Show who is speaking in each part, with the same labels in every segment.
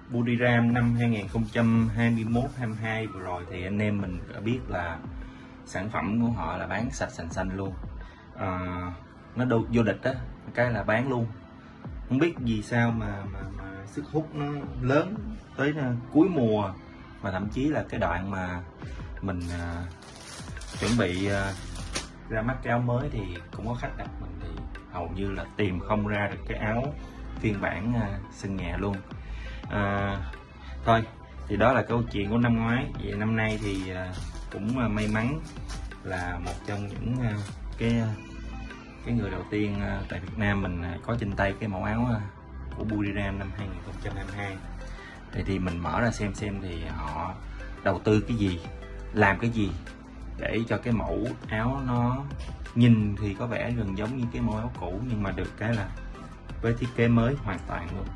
Speaker 1: Buriram năm 2021-22 vừa rồi thì anh em mình đã biết là sản phẩm của họ là bán sạch sành xanh luôn. Nó vô địch á, cái là bán luôn. Không biết vì sao mà sức hút nó lớn tới cuối mùa, và thậm chí là cái đoạn mà mình chuẩn bị ra mắt cái áo mới thì cũng có khách đặt mình thì hầu như là tìm không ra được cái áo phiên bản sân nhà luôn. Thôi thì đó là câu chuyện của năm ngoái. Vậy năm nay thì cũng may mắn là một trong những cái người đầu tiên tại Việt Nam mình có trên tay cái mẫu áo của Buriram năm 2022. Thì mình mở ra xem thì họ đầu tư cái gì, làm cái gì để cho cái mẫu áo nó nhìn thì có vẻ gần giống như cái mẫu áo cũ, nhưng mà được cái là với thiết kế mới hoàn toàn luôn.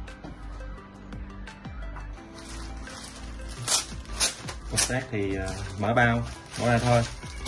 Speaker 1: Công tác thì mở bao, mở ra thôi.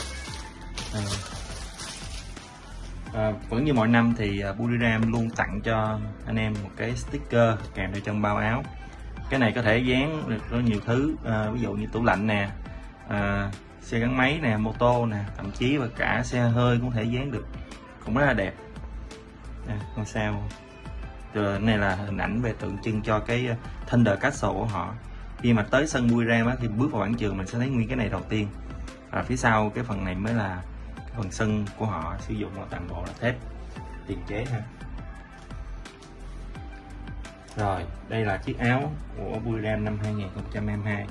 Speaker 1: Vẫn như mọi năm thì Buriram luôn tặng cho anh em một cái sticker kèm theo trong bao áo. Cái này có thể dán được rất nhiều thứ, ví dụ như tủ lạnh nè, xe gắn máy nè, mô tô nè, thậm chí và cả xe hơi cũng thể dán được, cũng rất là đẹp. Ngôi sao. Rồi này là hình ảnh về tượng trưng cho cái Thunder Castle của họ. Khi mà tới sân Buriram á, thì bước vào quảng trường mình sẽ thấy nguyên cái này đầu tiên. Và phía sau cái phần này mới là cái phần sân của họ, sử dụng toàn bộ là thép tiền chế ha. Rồi, đây là chiếc áo của Buriram năm 2022.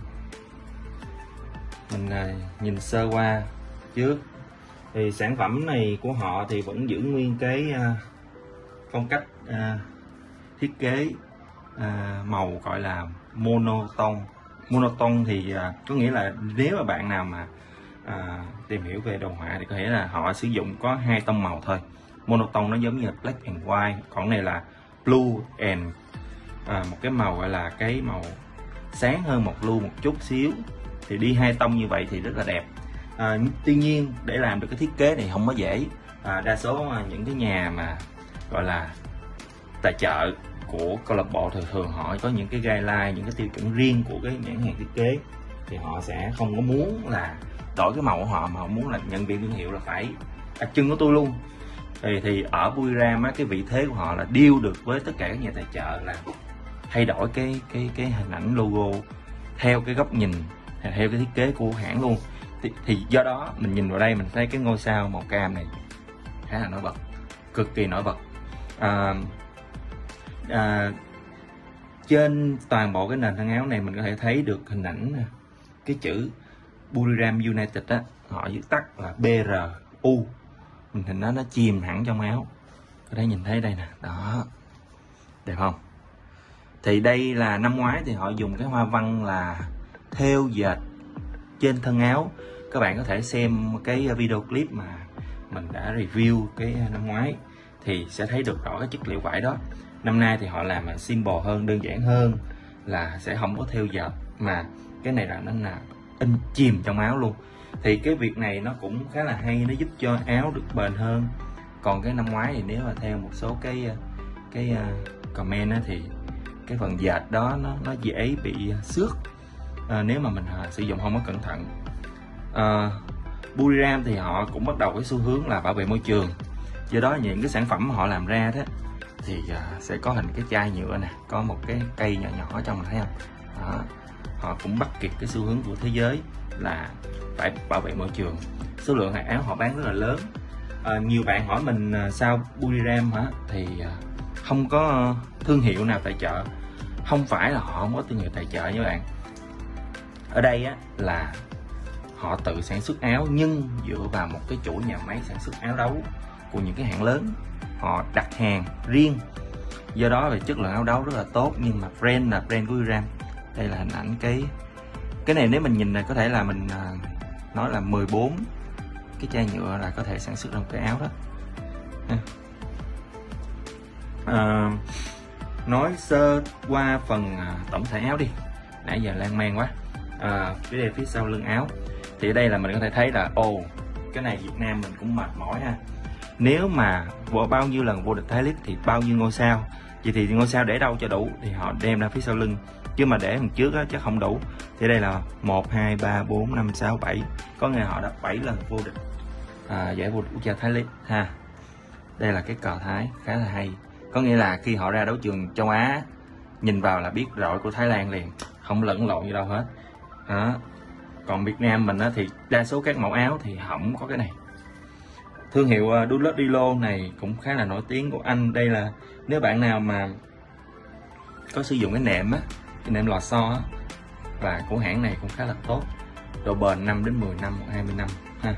Speaker 1: Mình nhìn sơ qua trước thì sản phẩm này của họ thì vẫn giữ nguyên cái phong cách thiết kế màu gọi là monotone. Monotone thì có nghĩa là nếu mà bạn nào mà tìm hiểu về đồ họa thì có thể là họ sử dụng có 2 tông màu thôi. Monotone nó giống như là black and white, còn này là blue and một cái màu gọi là cái màu sáng hơn một blue một chút xíu, thì đi 2 tông như vậy thì rất là đẹp. Tuy nhiên để làm được cái thiết kế này không có dễ. Đa số những cái nhà mà gọi là tài trợ của câu lạc bộ thường họ có những cái guideline, những cái tiêu chuẩn riêng của cái nhãn hàng thiết kế, thì họ sẽ không có muốn là đổi cái màu của họ, mà họ muốn là nhân viên thương hiệu là phải đặc trưng của tôi luôn. Thì ở Buriram á, cái vị thế của họ là deal được với tất cả các nhà tài trợ là thay đổi cái hình ảnh logo theo cái góc nhìn, theo cái thiết kế của hãng luôn. Thì do đó mình nhìn vào đây mình thấy cái ngôi sao màu cam này khá là nổi bật, cực kỳ nổi bật. Trên toàn bộ cái nền thân áo này mình có thể thấy được hình ảnh cái chữ Buriram United á, họ viết tắt là BRU. Mình hình nó chìm hẳn trong áo, có thể nhìn thấy đây nè, đó, đẹp không? Thì đây là năm ngoái thì họ dùng cái hoa văn là thêu dệt trên thân áo. Các bạn có thể xem cái video clip mà mình đã review cái năm ngoái thì sẽ thấy được rõ cái chất liệu vải đó. Năm nay thì họ làm simple hơn, đơn giản hơn, là sẽ không có thêu dệt, mà cái này là nó là in chìm trong áo luôn. Thì cái việc này nó cũng khá là hay, nó giúp cho áo được bền hơn. Còn cái năm ngoái thì nếu mà theo một số cái comment á, thì cái phần dệt đó nó dễ bị xước nếu mà mình sử dụng không có cẩn thận. Buriram thì họ cũng bắt đầu cái xu hướng là bảo vệ môi trường, do đó những cái sản phẩm mà họ làm ra đó thì sẽ có hình cái chai nhựa nè, có một cái cây nhỏ nhỏ ở trong, mình thấy không? Đó. Họ cũng bắt kịp cái xu hướng của thế giới là phải bảo vệ môi trường. Số lượng áo họ bán rất là lớn. Nhiều bạn hỏi mình sao Buriram hả? Thì không có thương hiệu nào tài trợ. Không phải là họ không có thương hiệu tài trợ nha bạn. Ở đây á, là họ tự sản xuất áo nhưng dựa vào một cái chuỗi nhà máy sản xuất áo đấu của những cái hãng lớn. Họ đặt hàng riêng, do đó về chất lượng áo đấu rất là tốt. Nhưng mà brand là brand của Buriram. Đây là hình ảnh cái này, nếu mình nhìn này có thể là mình nói là 14 cái chai nhựa là có thể sản xuất ra một cái áo đó. Nói sơ qua phần tổng thể áo đi, nãy giờ lan man quá. Phía sau lưng áo thì ở đây là mình có thể thấy là cái này Việt Nam mình cũng mệt mỏi ha. Nếu mà bao nhiêu lần vô địch Thái League thì bao nhiêu ngôi sao, vậy thì ngôi sao để đâu cho đủ, thì họ đem ra phía sau lưng chứ mà để thằng trước á chắc không đủ. Thì đây là 1 2 3 4 5 6 7, có nghĩa họ đã 7 lần vô địch giải vô địch quốc gia Thái League ha. Đây là cái cờ Thái khá là hay, có nghĩa là khi họ ra đấu trường châu Á nhìn vào là biết rọi của Thái Lan liền, không lẫn lộn gì đâu hết đó. Còn Việt Nam mình á, thì đa số các mẫu áo thì không có cái này. Thương hiệu Dulot này cũng khá là nổi tiếng của Anh. Đây là nếu bạn nào mà có sử dụng cái nệm á, cái nệm lò xo á, và của hãng này cũng khá là tốt, độ bền 5 đến 10 năm, 20 năm ha.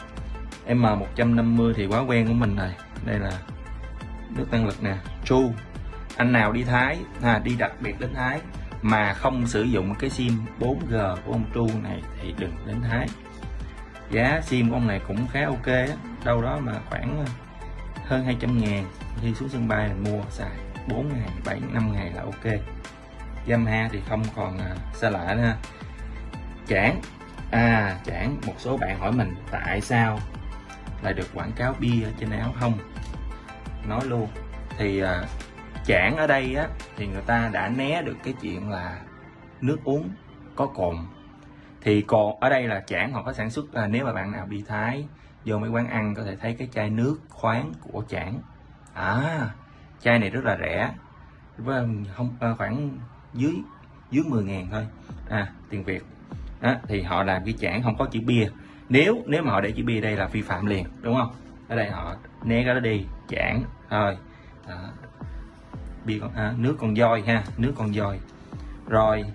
Speaker 1: M150 thì quá quen của mình rồi. Đây là nước tăng lực nè, True. Anh nào đi Thái đi đặc biệt đến Thái mà không sử dụng cái sim 4G của ông True này thì đừng đến Thái. Giá sim của ông này cũng khá ok á, đâu đó mà khoảng hơn 200.000. Khi xuống sân bay là mua xài 4 ngày, 7, 5 ngày là ok. Yamaha thì không còn xa lạ nữa. Chản. Chản, một số bạn hỏi mình tại sao lại được quảng cáo bia trên áo, không nói luôn. Thì chản ở đây á thì người ta đã né được cái chuyện là nước uống có cồn. Thì còn ở đây là chản họ có sản xuất, nếu mà bạn nào đi Thái vô mấy quán ăn có thể thấy cái chai nước khoáng của chản. Chai này rất là rẻ, không khoảng dưới 10.000 thôi tiền Việt đó. Thì họ làm cái chản không có chữ bia. Nếu mà họ để chữ bia đây là vi phạm liền, đúng không? Ở đây họ né cái đó đi, chản thôi đó. Bia nước con voi ha, nước con voi. Rồi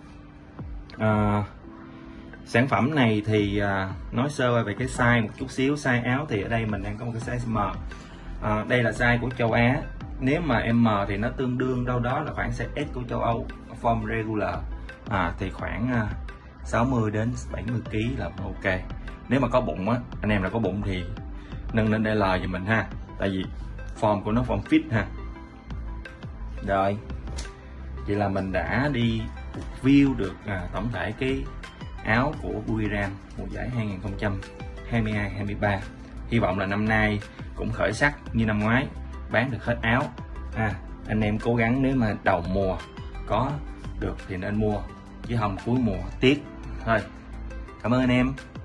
Speaker 1: sản phẩm này thì nói sơ về cái size một chút xíu. Size áo thì ở đây mình đang có một cái size M. Đây là size của châu Á. Nếu mà M thì nó tương đương đâu đó là khoảng size S của châu Âu, form regular thì khoảng 60 đến 70 kg là ok. Nếu mà có bụng á, anh em là có bụng thì nâng lên DL cho mình ha, tại vì form của nó form fit ha. Rồi, vậy là mình đã đi view được tổng thể cái áo của Buriram mùa giải 2022-23. Hy vọng là năm nay cũng khởi sắc như năm ngoái, bán được hết áo. Anh em cố gắng, nếu mà đầu mùa có được thì nên mua, chứ không cuối mùa tiếc thôi. Cảm ơn anh em.